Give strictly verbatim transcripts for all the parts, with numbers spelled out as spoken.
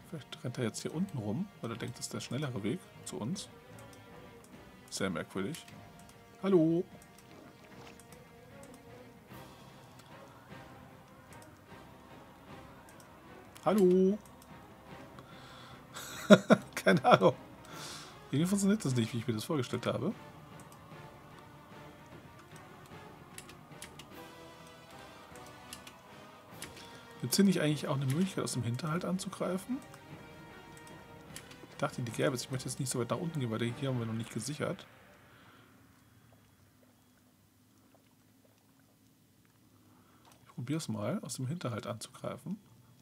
Vielleicht rennt er jetzt hier unten rum, weil er denkt, das ist der schnellere Weg zu uns. Sehr merkwürdig. Hallo. Hallo. Keine Ahnung. Irgendwie funktioniert das nicht, wie ich mir das vorgestellt habe. Gibt es hier nicht eigentlich auch eine Möglichkeit, aus dem Hinterhalt anzugreifen? Ich dachte, die gäbe es. Ich möchte jetzt nicht so weit nach unten gehen, weil hier haben wir noch nicht gesichert. Ich probiere es mal, aus dem Hinterhalt anzugreifen.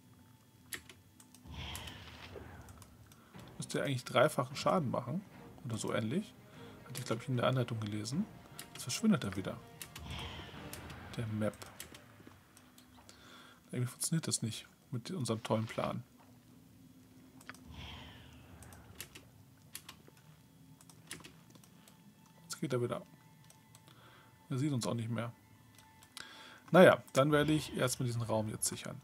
Müsste ja eigentlich dreifachen Schaden machen. Oder so ähnlich. Hatte ich, glaube ich, in der Anleitung gelesen. Jetzt verschwindet er wieder. Der Map. Irgendwie funktioniert das nicht mit unserem tollen Plan. Jetzt geht er wieder. Er sieht uns auch nicht mehr. Naja, dann werde ich erstmal diesen Raum jetzt sichern.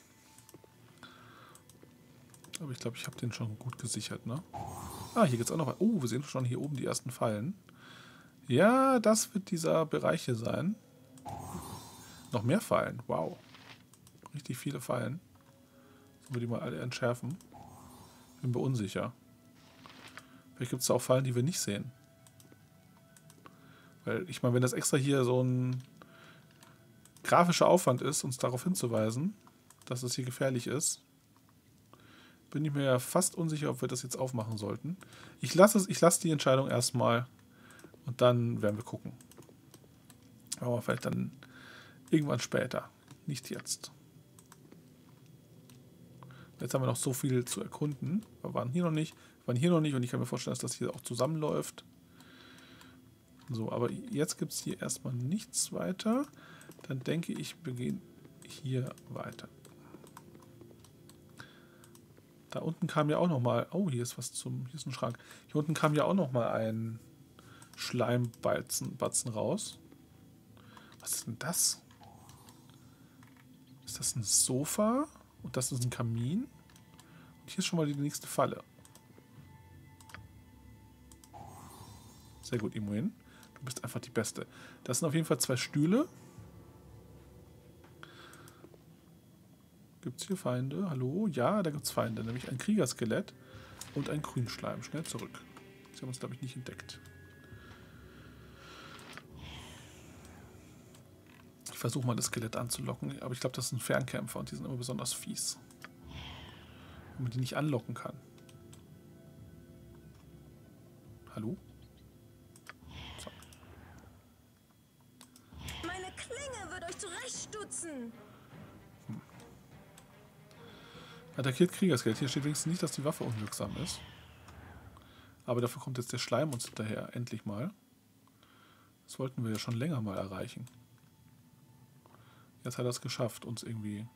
Aber ich glaube, ich habe den schon gut gesichert, ne? Ah, hier geht es auch noch. Oh, wir sehen schon hier oben die ersten Fallen. Ja, das wird dieser Bereich hier sein. Noch mehr Fallen. Wow. Richtig viele Fallen. Sollen wir die mal alle entschärfen? Bin mir unsicher. Vielleicht gibt es da auch Fallen, die wir nicht sehen. Weil, ich meine, wenn das extra hier so ein grafischer Aufwand ist, uns darauf hinzuweisen, dass es hier gefährlich ist, bin ich mir ja fast unsicher, ob wir das jetzt aufmachen sollten. Ich lasse es, ich lasse die Entscheidung erstmal und dann werden wir gucken. Aber vielleicht dann irgendwann später. Nicht jetzt. Jetzt haben wir noch so viel zu erkunden. Wir waren hier noch nicht, wir waren hier noch nicht und ich kann mir vorstellen, dass das hier auch zusammenläuft. So, aber jetzt gibt es hier erstmal nichts weiter. Dann denke ich, wir gehen hier weiter. Da unten kam ja auch noch mal, oh, hier ist was zum, hier ist ein Schrank. Hier unten kam ja auch noch mal ein Schleimbatzen Batzen raus. Was ist denn das? Ist das ein Sofa? Und das ist ein Kamin? Und hier ist schon mal die nächste Falle. Sehr gut, Imoen. Du bist einfach die Beste. Das sind auf jeden Fall zwei Stühle. Gibt es hier Feinde? Hallo? Ja, da gibt es Feinde. Nämlich ein Kriegerskelett und ein Grünschleim. Schnell zurück. Sie haben uns, glaube ich, nicht entdeckt. Ich versuche mal das Skelett anzulocken, aber ich glaube, das sind Fernkämpfer und die sind immer besonders fies. Wenn man die nicht anlocken kann. Hallo? So. Meine Klinge wird euch zurechtstutzen. Hm. Attackiert Kriegerskelett. Hier steht wenigstens nicht, dass die Waffe unwirksam ist. Aber dafür kommt jetzt der Schleim uns hinterher. Endlich mal. Das wollten wir ja schon länger mal erreichen. Jetzt hat er es geschafft, uns irgendwie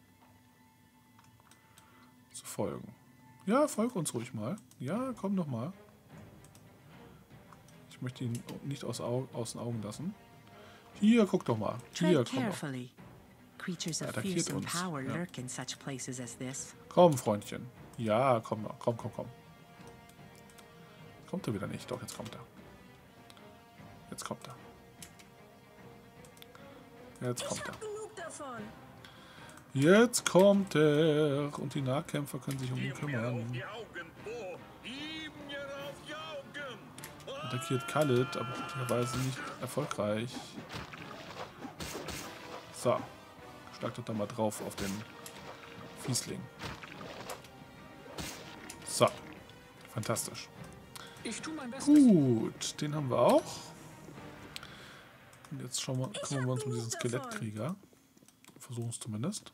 zu folgen. Ja, folg uns ruhig mal. Ja, komm doch mal. Ich möchte ihn nicht aus, Au aus den Augen lassen. Hier, guck doch mal. Hier, komm doch. Creatures of Attackiert fearsome uns. power Ja. lurk in such places as this. Komm, Freundchen. Ja, komm, komm, komm, komm. Kommt er wieder nicht? Doch, jetzt kommt er. Jetzt kommt er. Jetzt kommt er. Jetzt kommt er. Und die Nahkämpfer können sich um ihn kümmern. Attackiert Khalid, aber glücklicherweise nicht erfolgreich. So. Schlag doch da mal drauf auf den Fiesling. So. Fantastisch. Ich tu mein Bestes. Gut, den haben wir auch. Und jetzt schauen wir, kümmern wir uns um diesen Skelettkrieger. Versuchen es zumindest.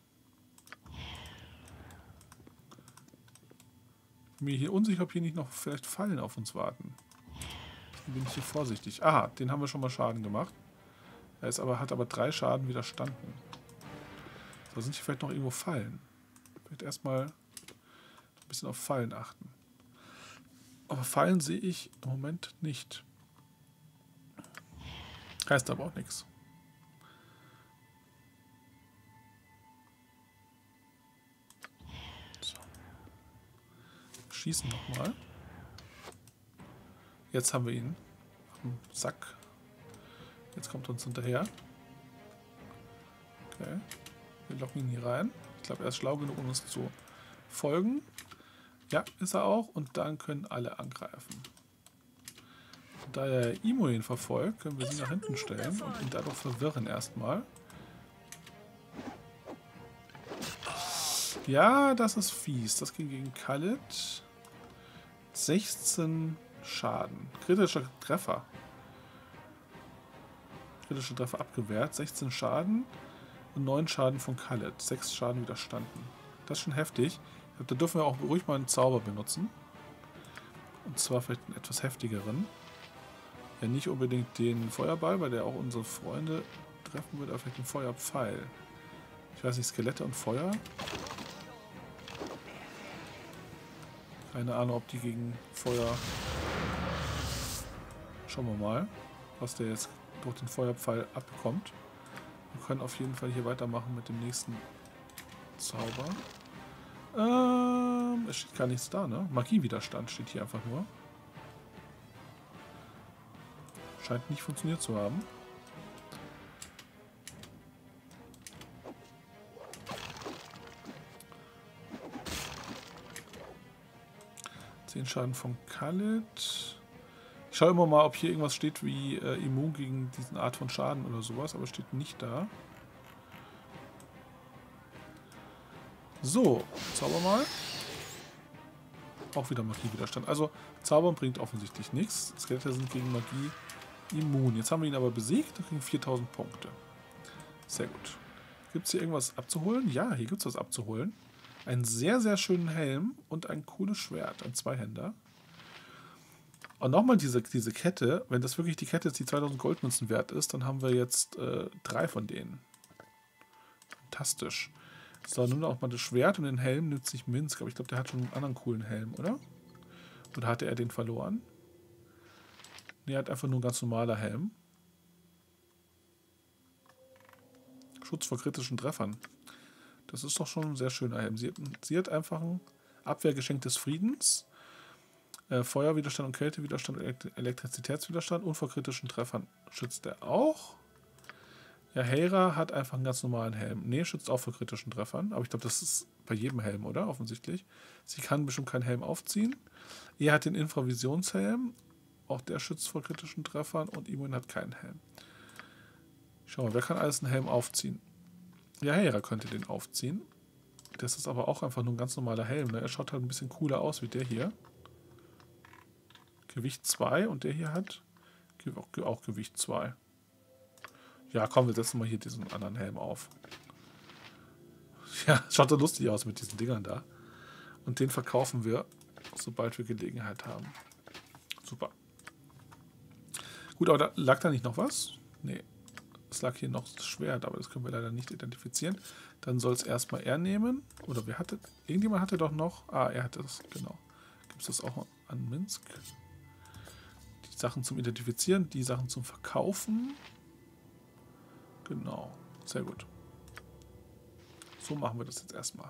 Ich bin mir hier unsicher, ob hier nicht noch vielleicht Fallen auf uns warten. Dann bin ich hier vorsichtig. Aha, den haben wir schon mal Schaden gemacht. Er ist aber, hat aber drei Schaden widerstanden. So, sind hier vielleicht noch irgendwo Fallen. Vielleicht erstmal ein bisschen auf Fallen achten. Aber Fallen sehe ich im Moment nicht. Heißt aber auch nichts. So. schießen nochmal. Jetzt haben wir ihn am Sack. Jetzt kommt er uns hinterher. Okay. Wir locken ihn hier rein. Ich glaube, er ist schlau genug, um uns zu folgen. Ja, ist er auch. Und dann können alle angreifen. Und da er Imoen verfolgt, können wir sie nach hinten stellen und ihn dadurch verwirren erstmal. Ja, das ist fies. Das ging gegen Khalid. sechzehn Schaden. Kritischer Treffer. Kritischer Treffer abgewehrt. sechzehn Schaden und neun Schaden von Khalid. sechs Schaden widerstanden. Das ist schon heftig. Ich glaube, da dürfen wir auch ruhig mal einen Zauber benutzen. Und zwar vielleicht einen etwas heftigeren. Ja, nicht unbedingt den Feuerball, weil der auch unsere Freunde treffen wird, aber vielleicht den Feuerpfeil. Ich weiß nicht, Skelette und Feuer. Keine Ahnung, ob die gegen Feuer... Schauen wir mal, was der jetzt durch den Feuerpfeil abbekommt. Wir können auf jeden Fall hier weitermachen mit dem nächsten Zauber. Ähm, es steht gar nichts da, ne? Magiewiderstand steht hier einfach nur. Scheint nicht funktioniert zu haben. zehn Schaden von Khalid. Ich schaue immer mal, ob hier irgendwas steht wie äh, immun gegen diesen Art von Schaden oder sowas, aber steht nicht da. So, Zauber mal. Auch wieder Magiewiderstand. Also, Zaubern bringt offensichtlich nichts. Skelette sind gegen Magie immun. Jetzt haben wir ihn aber besiegt und kriegen viertausend Punkte. Sehr gut. Gibt es hier irgendwas abzuholen? Ja, hier gibt es was abzuholen. Einen sehr, sehr schönen Helm und ein cooles Schwert. Ein Zweihänder. Und nochmal diese, diese Kette. Wenn das wirklich die Kette ist, die zweitausend Goldmünzen wert ist, dann haben wir jetzt äh, drei von denen. Fantastisch. So, nimm auch mal das Schwert und den Helm nimmt sich Minsk. Aber ich glaube, der hat schon einen anderen coolen Helm, oder? Oder hatte er den verloren? Ne, er hat einfach nur ein ganz normaler Helm. Schutz vor kritischen Treffern. Das ist doch schon ein sehr schöner Helm. Sie, sie hat einfach ein Abwehrgeschenk des Friedens. Äh, Feuerwiderstand und Kältewiderstand und Elektrizitätswiderstand. Und vor kritischen Treffern schützt er auch. Ja, Hera hat einfach einen ganz normalen Helm. Ne, schützt auch vor kritischen Treffern. Aber ich glaube, das ist bei jedem Helm, oder? Offensichtlich. Sie kann bestimmt keinen Helm aufziehen. Er hat den Infravisionshelm. Auch der schützt vor kritischen Treffern. Und Imoen hat keinen Helm. Schau mal, wer kann alles einen Helm aufziehen? Ja, Hera könnte den aufziehen. Das ist aber auch einfach nur ein ganz normaler Helm. Ne? Er schaut halt ein bisschen cooler aus wie der hier. Gewicht zwei und der hier hat auch, auch Gewicht zwei. Ja, komm, wir setzen mal hier diesen anderen Helm auf. Ja, schaut so lustig aus mit diesen Dingern da. Und den verkaufen wir, sobald wir Gelegenheit haben. Super. Gut, aber da, lag da nicht noch was? Nee. Es lag hier noch das Schwert, aber das können wir leider nicht identifizieren. Dann soll es erstmal er nehmen. Oder wer hatte... Irgendjemand hatte doch noch... Ah, er hatte es, genau. Gibt es das auch an Minsk? Die Sachen zum Identifizieren, die Sachen zum Verkaufen. Genau. Sehr gut. So machen wir das jetzt erstmal.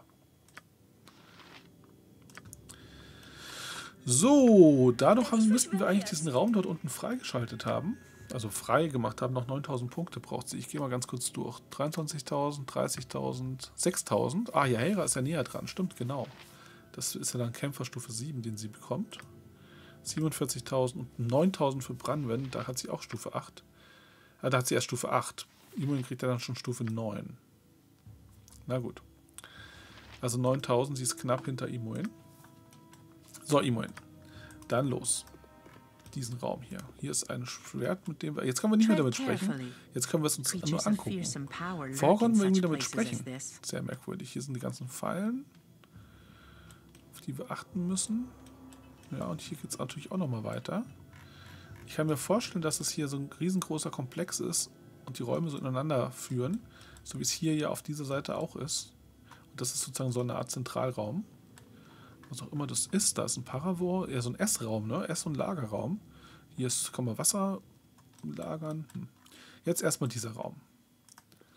So, dadurch haben, müssten wir eigentlich diesen Raum dort unten freigeschaltet haben. Also frei gemacht haben, noch neuntausend Punkte braucht sie. Ich gehe mal ganz kurz durch. dreiundzwanzigtausend, dreißigtausend, sechstausend. Ah, ja, Hera ist ja näher dran. Stimmt, genau. Das ist ja dann Kämpferstufe sieben, den sie bekommt. siebenundvierzigtausend und neuntausend für Branwen. Da hat sie auch Stufe acht. Ah, da hat sie erst Stufe acht. Imoen kriegt ja dann schon Stufe neun. Na gut. Also neuntausend, sie ist knapp hinter Imoen. So, Imoen. Dann los. Diesen Raum hier. Hier ist ein Schwert, mit dem wir... Jetzt können wir nicht mehr damit sprechen. Jetzt können wir es uns nur angucken. Vorher konnten wir irgendwie damit sprechen. Sehr merkwürdig. Hier sind die ganzen Fallen, auf die wir achten müssen. Ja, und hier geht es natürlich auch nochmal weiter. Ich kann mir vorstellen, dass es hier so ein riesengroßer Komplex ist und die Räume so ineinander führen, so wie es hier ja auf dieser Seite auch ist. Und das ist sozusagen so eine Art Zentralraum. Was auch immer das ist, da ist ein Paravor, eher so ein Essraum, ne? Ess- und Lagerraum. Hier ist, kann man Wasser lagern. Hm. Jetzt erstmal dieser Raum.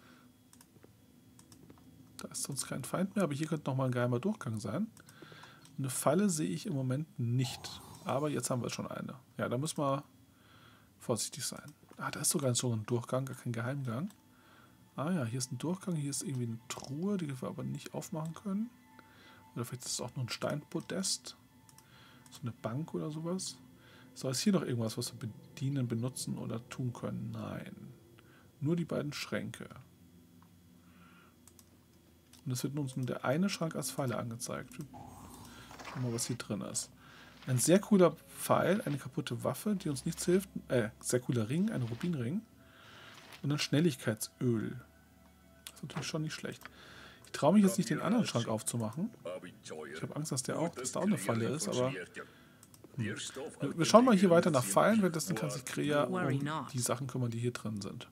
Da ist sonst kein Feind mehr, aber hier könnte nochmal ein geheimer Durchgang sein. Eine Falle sehe ich im Moment nicht. Aber jetzt haben wir schon eine. Ja, da müssen wir vorsichtig sein. Ah, da ist sogar so ein Durchgang, gar kein Geheimgang. Ah ja, hier ist ein Durchgang, hier ist irgendwie eine Truhe, die wir aber nicht aufmachen können. Oder vielleicht ist es auch nur ein Steinpodest. So eine Bank oder sowas. So, ist hier noch irgendwas, was wir bedienen, benutzen oder tun können? Nein. Nur die beiden Schränke. Und es wird uns nur der eine Schrank als Falle angezeigt. Schauen wir mal, was hier drin ist. Ein sehr cooler Pfeil, eine kaputte Waffe, die uns nichts hilft. Äh, sehr cooler Ring, ein Rubinring. Und ein Schnelligkeitsöl. Das ist natürlich schon nicht schlecht. Ich traue mich jetzt nicht, den anderen Schrank aufzumachen. Ich habe Angst, dass der auch, dass da auch eine Falle ist, aber... Hm. Wir schauen mal hier weiter nach Fallen, währenddessen kann sich Krea um die Sachen kümmern, die hier drin sind.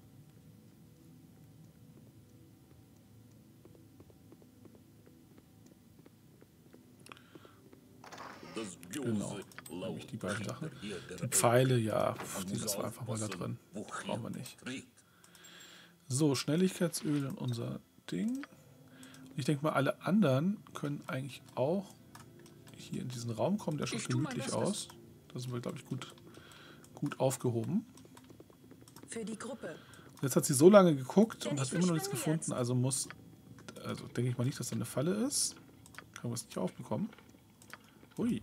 Genau, nämlich die beiden Sachen. Die Pfeile, ja, die lassen wir einfach mal da drin. Brauchen wir nicht. So, Schnelligkeitsöl in unser Ding. Ich denke mal, alle anderen können eigentlich auch hier in diesen Raum kommen. Der schaut gemütlich aus. Da sind wir, glaube ich, gut, gut aufgehoben. Für die Gruppe. Jetzt hat sie so lange geguckt und hat immer noch nichts gefunden. Also muss, also denke ich mal nicht, dass da eine Falle ist. Können wir es nicht aufbekommen. Ui.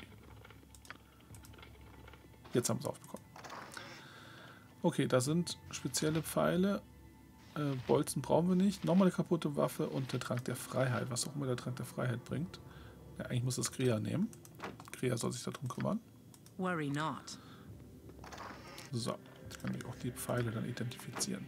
Jetzt haben wir es aufbekommen. Okay, da sind spezielle Pfeile. Äh, Bolzen brauchen wir nicht. Nochmal eine kaputte Waffe und der Trank der Freiheit. Was auch immer der Trank der Freiheit bringt. Ja, eigentlich muss das Krea nehmen. Krea soll sich darum kümmern. Worry not. So, jetzt kann ich auch die Pfeile dann identifizieren.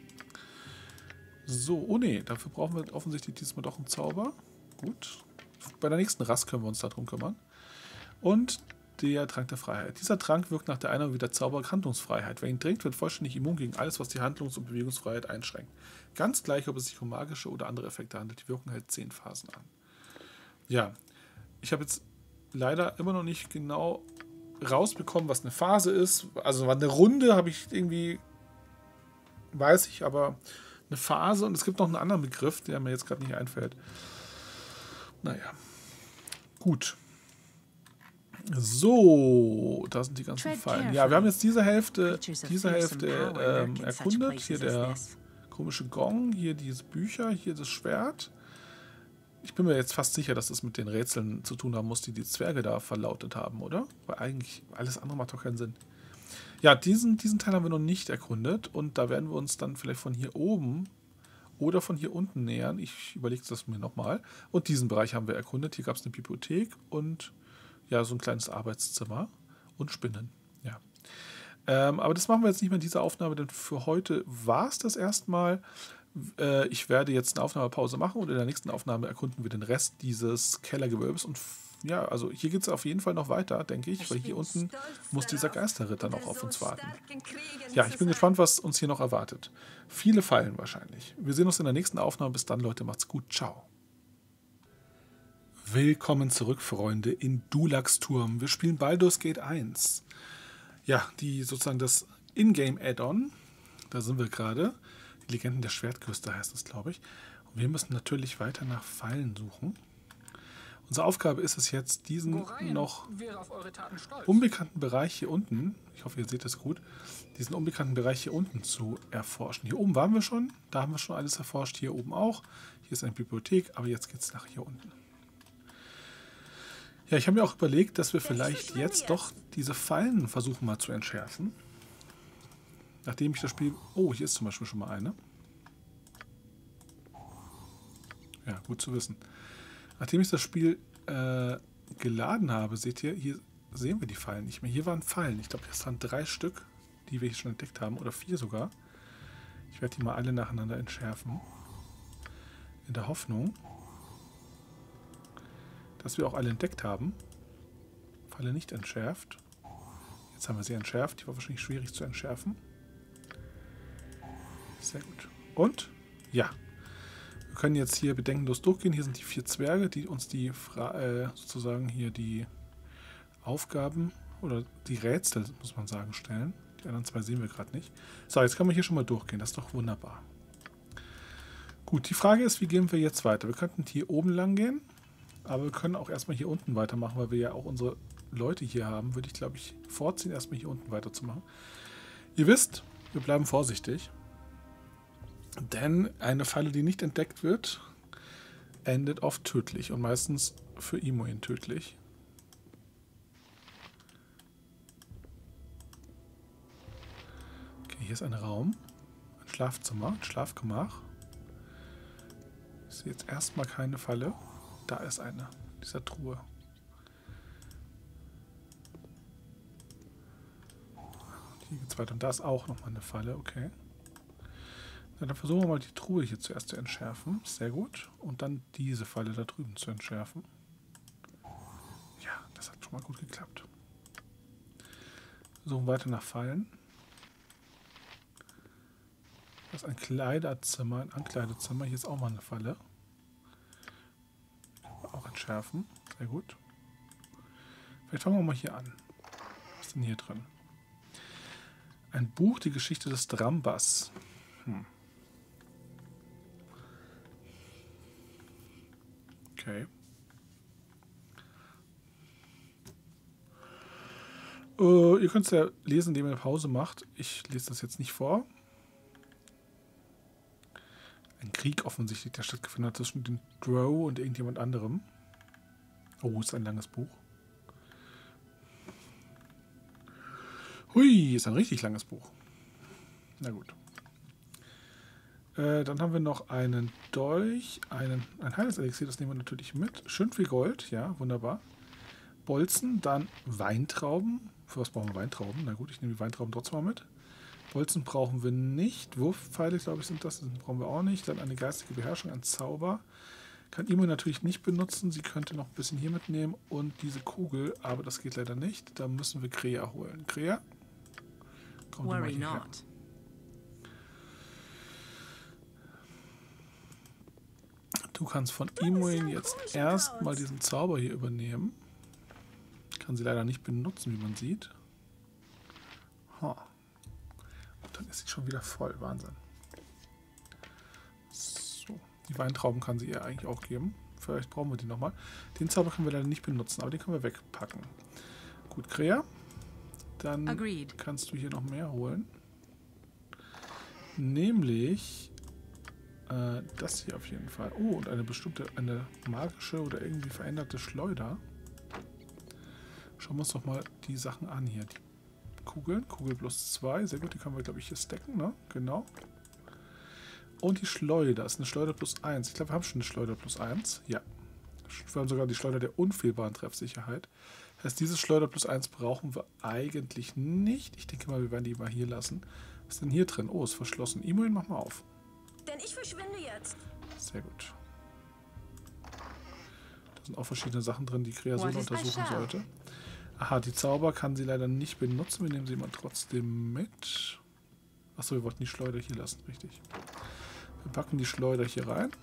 So, oh ne, dafür brauchen wir offensichtlich diesmal doch einen Zauber. Gut. Bei der nächsten Rast können wir uns darum kümmern. Und der Trank der Freiheit. Dieser Trank wirkt nach der Einnahme wieder Zauber-Handlungsfreiheit. Wer ihn trinkt, wird vollständig immun gegen alles, was die Handlungs- und Bewegungsfreiheit einschränkt. Ganz gleich, ob es sich um magische oder andere Effekte handelt. Die Wirkung hält zehn Phasen an. Ja, ich habe jetzt leider immer noch nicht genau rausbekommen, was eine Phase ist. Also eine Runde habe ich irgendwie, weiß ich, aber eine Phase und es gibt noch einen anderen Begriff, der mir jetzt gerade nicht einfällt. Naja, gut. So, da sind die ganzen Fallen. Ja, wir haben jetzt diese Hälfte, diese Hälfte ähm, erkundet. Hier der komische Gong, hier diese Bücher, hier das Schwert. Ich bin mir jetzt fast sicher, dass das mit den Rätseln zu tun haben muss, die die Zwerge da verlautet haben, oder? Weil eigentlich alles andere macht doch keinen Sinn. Ja, diesen, diesen Teil haben wir noch nicht erkundet und da werden wir uns dann vielleicht von hier oben oder von hier unten nähern. Ich überlege das mir nochmal. Und diesen Bereich haben wir erkundet. Hier gab es eine Bibliothek und ja, so ein kleines Arbeitszimmer und Spinnen. Ja. Ähm, aber das machen wir jetzt nicht mehr in dieser Aufnahme, denn für heute war es das erstmal. Äh, ich werde jetzt eine Aufnahmepause machen und in der nächsten Aufnahme erkunden wir den Rest dieses Kellergewölbes. Und ja, also hier geht es auf jeden Fall noch weiter, denke ich, weil hier unten muss dieser Geisterritter noch auf uns warten. Ja, ich bin gespannt, was uns hier noch erwartet. Viele Fallen wahrscheinlich. Wir sehen uns in der nächsten Aufnahme. Bis dann, Leute. Macht's gut. Ciao. Willkommen zurück, Freunde, in Dulax-Turm. Wir spielen Baldur's Gate eins. Ja, die sozusagen das Ingame-Add-on. Da sind wir gerade. Die Legenden der Schwertküste heißt es, glaube ich. Und wir müssen natürlich weiter nach Fallen suchen. Unsere Aufgabe ist es jetzt, diesen noch unbekannten Bereich hier unten, ich hoffe, ihr seht das gut, diesen unbekannten Bereich hier unten zu erforschen. Hier oben waren wir schon, da haben wir schon alles erforscht, hier oben auch. Hier ist eine Bibliothek, aber jetzt geht es nach hier unten. Ja, ich habe mir auch überlegt, dass wir vielleicht jetzt doch diese Fallen versuchen mal zu entschärfen. Nachdem ich das Spiel... Oh, hier ist zum Beispiel schon mal eine. Ja, gut zu wissen. Nachdem ich das Spiel äh, geladen habe, seht ihr, hier sehen wir die Fallen nicht mehr. Hier waren Fallen. Ich glaube, das waren drei Stück, die wir hier schon entdeckt haben. Oder vier sogar. Ich werde die mal alle nacheinander entschärfen. In der Hoffnung, dass wir auch alle entdeckt haben. Falle nicht entschärft. Jetzt haben wir sie entschärft. Die war wahrscheinlich schwierig zu entschärfen. Sehr gut. Und? Ja. Wir können jetzt hier bedenkenlos durchgehen. Hier sind die vier Zwerge, die uns die Fra äh, sozusagen hier die Aufgaben oder die Rätsel, muss man sagen, stellen. Die anderen zwei sehen wir gerade nicht. So, jetzt können wir hier schon mal durchgehen. Das ist doch wunderbar. Gut, die Frage ist, wie gehen wir jetzt weiter? Wir könnten hier oben lang gehen. Aber wir können auch erstmal hier unten weitermachen, weil wir ja auch unsere Leute hier haben. Würde ich, glaube ich, vorziehen, erstmal hier unten weiterzumachen. Ihr wisst, wir bleiben vorsichtig. Denn eine Falle, die nicht entdeckt wird, endet oft tödlich. Und meistens für Imoen tödlich. Okay, hier ist ein Raum. Ein Schlafzimmer, ein Schlafgemach. Ich sehe jetzt erstmal keine Falle. Da ist eine, in dieser Truhe. Hier geht's weiter. Und da ist auch nochmal eine Falle, okay. Na, dann versuchen wir mal die Truhe hier zuerst zu entschärfen. Sehr gut. Und dann diese Falle da drüben zu entschärfen. Ja, das hat schon mal gut geklappt. Suchen weiter nach Fallen. Das ist ein Kleiderzimmer, ein Ankleidezimmer. Hier ist auch mal eine Falle. Auch entschärfen. Sehr gut. Vielleicht fangen wir mal hier an. Was ist denn hier drin? Ein Buch, die Geschichte des Drambas. Hm. Okay. Uh, ihr könnt es ja lesen, indem ihr eine Pause macht. Ich lese das jetzt nicht vor. Ein Krieg offensichtlich, der stattgefunden hat zwischen den Drow und irgendjemand anderem. Oh, ist ein langes Buch. Hui, ist ein richtig langes Buch. Na gut. Äh, dann haben wir noch einen Dolch, einen, ein Heilungselixier, das nehmen wir natürlich mit. Schön viel Gold, ja, wunderbar. Bolzen, dann Weintrauben. Für was brauchen wir Weintrauben? Na gut, ich nehme die Weintrauben trotzdem mal mit. Bolzen brauchen wir nicht. Wurfpfeile, glaube ich, sind das. Das brauchen wir auch nicht. Dann eine geistige Beherrschung, ein Zauber. Kann Imo natürlich nicht benutzen. Sie könnte noch ein bisschen hier mitnehmen und diese Kugel, aber das geht leider nicht. Da müssen wir Krea holen. Krea? Komm du mal hierher. Du kannst von Imoen jetzt erstmal diesen Zauber hier übernehmen. Kann sie leider nicht benutzen, wie man sieht. Ha. Und dann ist sie schon wieder voll. Wahnsinn. So. Die Weintrauben kann sie ihr eigentlich auch geben. Vielleicht brauchen wir die nochmal. Den Zauber können wir leider nicht benutzen, aber den können wir wegpacken. Gut, Krea. Dann Agreed. Kannst du hier noch mehr holen. Nämlich äh, das hier auf jeden Fall. Oh, und eine bestimmte, eine magische oder irgendwie veränderte Schleuder. Schauen wir uns doch mal die Sachen an hier. Die Kugeln, Kugel plus zwei. Sehr gut, die können wir, glaube ich, hier stacken, ne? Genau. Und die Schleuder ist eine Schleuder plus eins. Ich glaube, wir haben schon eine Schleuder plus eins. Ja. Wir haben sogar die Schleuder der unfehlbaren Treffsicherheit. Das heißt, diese Schleuder plus eins brauchen wir eigentlich nicht. Ich denke mal, wir werden die mal hier lassen. Was ist denn hier drin? Oh, ist verschlossen. Imoen, mach mal auf. Denn ich verschwinde jetzt. Sehr gut. Da sind auch verschiedene Sachen drin, die Kreasun untersuchen sollte. Aha, die Zauber kann sie leider nicht benutzen. Wir nehmen sie mal trotzdem mit. Achso, wir wollten die Schleuder hier lassen, richtig. Wir packen die Schleuder hier rein.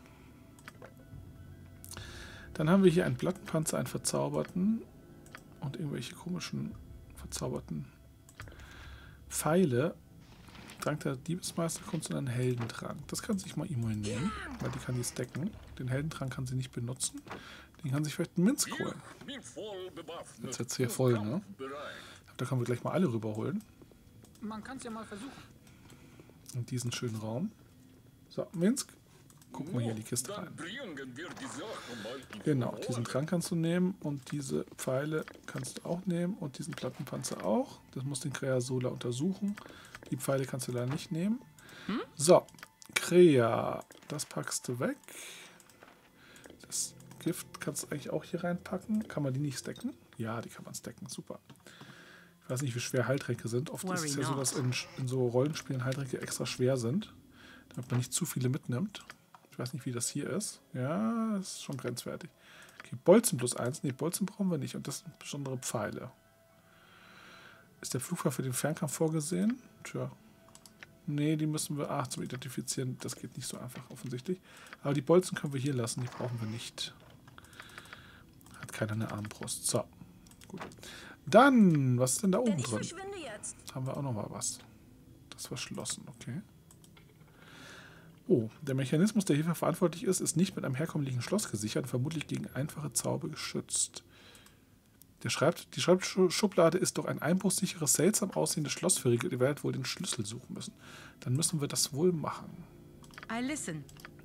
Dann haben wir hier einen Plattenpanzer, einen verzauberten und irgendwelche komischen verzauberten Pfeile. Trank der Diebesmeisterkunst und einen Heldentrank. Das kann sich mal Imoen nehmen, weil die kann die stacken. Den Heldentrank kann sie nicht benutzen. Den kann sich vielleicht ein Minsk holen. Jetzt ist jetzt hier voll, ne? Da können wir gleich mal alle rüberholen. Man kann es ja mal versuchen. In diesen schönen Raum. So, Minsk. Gucken wir hier in die Kiste rein. Genau, diesen Trank kannst du nehmen und diese Pfeile kannst du auch nehmen und diesen Plattenpanzer auch. Das muss den Kreasola untersuchen. Die Pfeile kannst du leider nicht nehmen. So, Krea, das packst du weg. Das Gift kannst du eigentlich auch hier reinpacken. Kann man die nicht stacken? Ja, die kann man stacken, super. Ich weiß nicht, wie schwer Heiltränke sind. Oft ist es ja so, dass in, in so Rollenspielen Heiltränke extra schwer sind, damit man nicht zu viele mitnimmt. Ich weiß nicht, wie das hier ist. Ja, das ist schon grenzwertig. Okay, Bolzen plus eins. Ne, Bolzen brauchen wir nicht. Und das sind besondere Pfeile. Ist der Flugpfeil für den Fernkampf vorgesehen? Tja. Ne, die müssen wir... Ach, zum Identifizieren, das geht nicht so einfach offensichtlich. Aber die Bolzen können wir hier lassen. Die brauchen wir nicht. Hat keiner eine Armbrust. So, gut. Dann, was ist denn da oben drin? Haben wir auch noch mal was. Das ist verschlossen, okay. Oh, der Mechanismus, der hierfür verantwortlich ist, ist nicht mit einem herkömmlichen Schloss gesichert und vermutlich gegen einfache Zauber geschützt. Der Schreibt, die Schreibschublade ist durch ein einbruchsicheres, seltsam aussehendes Schloss verriegelt. Ihr werdet wohl den Schlüssel suchen müssen. Dann müssen wir das wohl machen. I listen.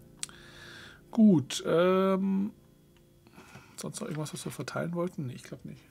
Gut, ähm... sonst noch irgendwas, was wir verteilen wollten? Nee, ich glaube nicht.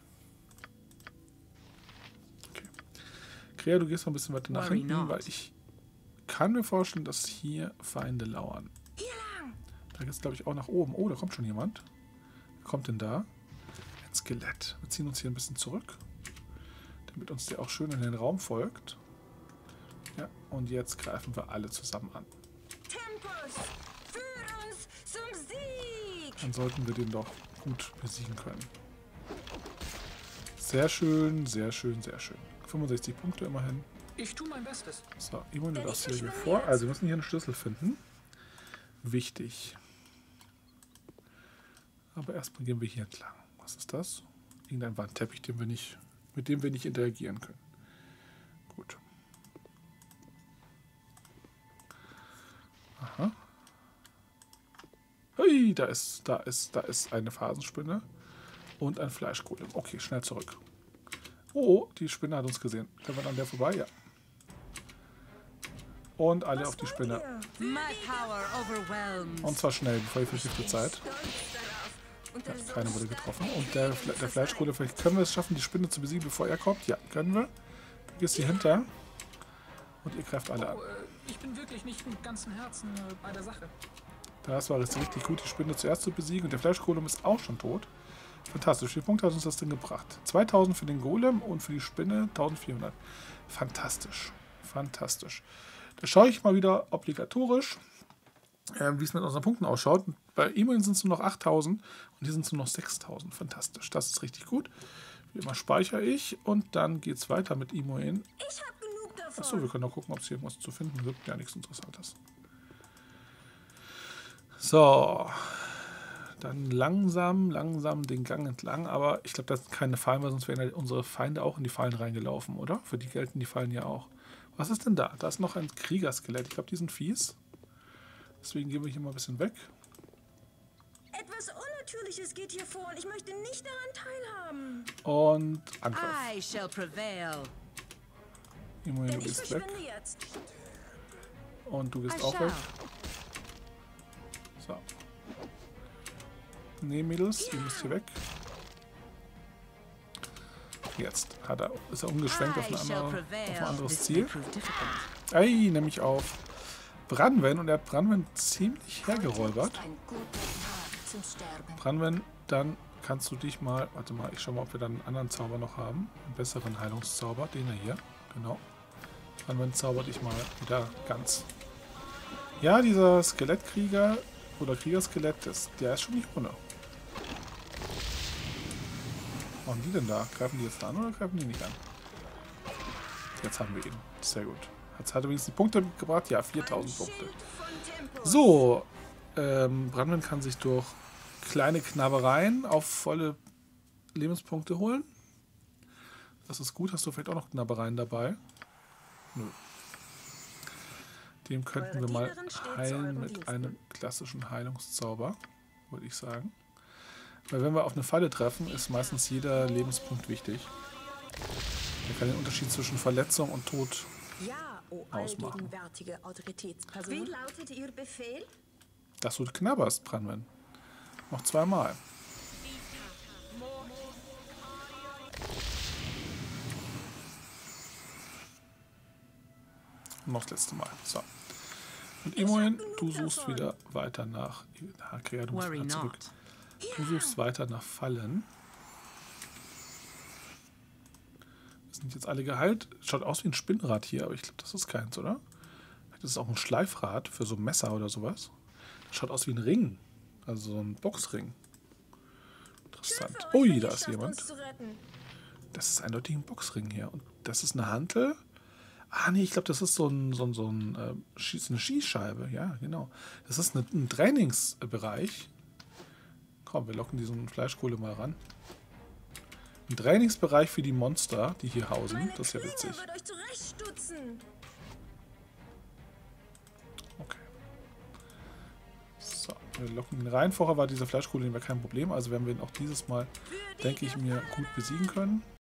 Okay. Krea, du gehst noch ein bisschen weiter nach Worry hinten, not. weil ich kann mir vorstellen, dass hier Feinde lauern. Hier lang. Da geht es, glaube ich, auch nach oben. Oh, da kommt schon jemand. Wer kommt denn da? Ein Skelett. Wir ziehen uns hier ein bisschen zurück, damit uns der auch schön in den Raum folgt. Ja, und jetzt greifen wir alle zusammen an. Tempus, führ uns zum Sieg. Dann sollten wir den doch gut besiegen können. Sehr schön, sehr schön, sehr schön. fünfundsechzig Punkte immerhin. Ich tue mein Bestes. So, Immun, du darfst hier, hier vor. Also wir müssen hier einen Schlüssel finden. Wichtig. Aber erstmal gehen wir hier entlang. Was ist das? Irgendein Wandteppich, den wir nicht, mit dem wir nicht interagieren können. Gut. Aha. Hui, da ist, da ist, da ist eine Phasenspinne und ein Fleischgolem. Okay, schnell zurück. Oh, die Spinne hat uns gesehen. Können wir an der vorbei? Ja. Und alle auf die Spinne. My power overwhelms. Und zwar schnell, bevor ihr vergiftet seid. Stolz darauf. Und Ja, der keiner Sohn wurde ist getroffen. ein Und der, Fle der Fleischkohle, vielleicht können wir es schaffen, die Spinne zu besiegen, bevor er kommt. Ja, können wir. Du gehst hier hinter. Und ihr greift alle an. Oh, äh, ich bin wirklich nicht mit ganzem Herzen äh, bei der Sache. Das war jetzt richtig gut, die Spinne zuerst zu besiegen. Und der Fleischgolem ist auch schon tot. Fantastisch. Wie viele Punkte hat uns das denn gebracht? zweitausend für den Golem und für die Spinne eintausendvierhundert. Fantastisch. Fantastisch. Da schaue ich mal wieder obligatorisch, äh, wie es mit unseren Punkten ausschaut. Bei E-Mail sind es nur noch achttausend und hier sind es nur noch sechstausend. Fantastisch. Das ist richtig gut. Wie immer speichere ich und dann geht es weiter mit E-Mail. Ich hab genug davon. Achso, wir können auch gucken, ob es hier irgendwas zu finden gibt. Ja, nichts Interessantes. So. Dann langsam, langsam den Gang entlang. Aber ich glaube, das sind keine Fallen, weil sonst wären ja unsere Feinde auch in die Fallen reingelaufen, oder? Für die gelten die Fallen ja auch. Was ist denn da? Da ist noch ein Kriegerskelett. Ich glaube, die sind fies. Deswegen gehen wir hier mal ein bisschen weg. Etwas Unnatürliches geht hier vor und ich möchte nicht daran teilhaben. Und Angriff. I shall prevail. Immerhin, Denn du ich gehst weg. verschwinde jetzt. Und du I gehst auch shall. weg. So. Nee, Mädels, ihr müsst hier weg. Jetzt hat er, ist er umgeschwenkt auf, I eine shall andere, auf prevail. ein anderes This may Ziel. prove difficult. Ey, nämlich auf Branwen. Und er hat Branwen ziemlich hergeräubert. Ein guter Tag zum Sterben. Branwen, dann kannst du dich mal... Warte mal, ich schau mal, ob wir dann einen anderen Zauber noch haben. Einen besseren Heilungszauber. Den hier. Genau. Branwen, zauber dich mal wieder ganz. Ja, dieser Skelettkrieger oder Kriegerskelett, das, der ist schon nicht ohne. Was machen die denn da? Greifen die jetzt an oder greifen die nicht an? Jetzt haben wir ihn. Sehr gut. Hat, hat übrigens die Punkte gebracht? Ja, viertausend Punkte. Schild von Tempus. So, ähm, Branwen kann sich durch kleine Knabbereien auf volle Lebenspunkte holen. Das ist gut. Hast du vielleicht auch noch Knabbereien dabei? Nö. Dem könnten wir mal heilen mit einem klassischen Heilungszauber, würde ich sagen. Weil wenn wir auf eine Falle treffen, ist meistens jeder Lebenspunkt wichtig. Der kann den Unterschied zwischen Verletzung und Tod Ja, o ausmachen. allgegenwärtige Autoritätsperson. Wie lautet Ihr Befehl? dass du knabberst, Branwen. Noch zweimal. Und noch das letzte Mal. So. Und Imoen, du suchst wieder weiter nach... Na, Krea, du musst Worry wieder zurück. not. Du suchst weiter nach Fallen. Wir sind jetzt alle geheilt. Schaut aus wie ein Spinnrad hier, aber ich glaube, das ist keins, oder? Das ist auch ein Schleifrad für so ein Messer oder sowas. Das schaut aus wie ein Ring. Also so ein Boxring. Interessant. Für euch, wenn Ui, ihr da ist schafft, jemand. uns zu retten. Das ist eindeutig ein Boxring hier. Und das ist eine Hantel. Ah, nee, ich glaube, das ist so ein, so ein, so ein äh, Schieß, eine Schießscheibe. Ja, genau. Das ist eine, ein Trainingsbereich. Komm, wir locken diesen Fleischkohle mal ran. Ein Trainingsbereich für die Monster, die hier hausen. Meine Das ist ja Klinge witzig. wird euch zurechtstutzen. Okay. Wir locken ihn rein. Vorher war dieser Fleischkohle kein Problem. Also werden wir ihn auch dieses Mal, denke ich mir, gut besiegen können.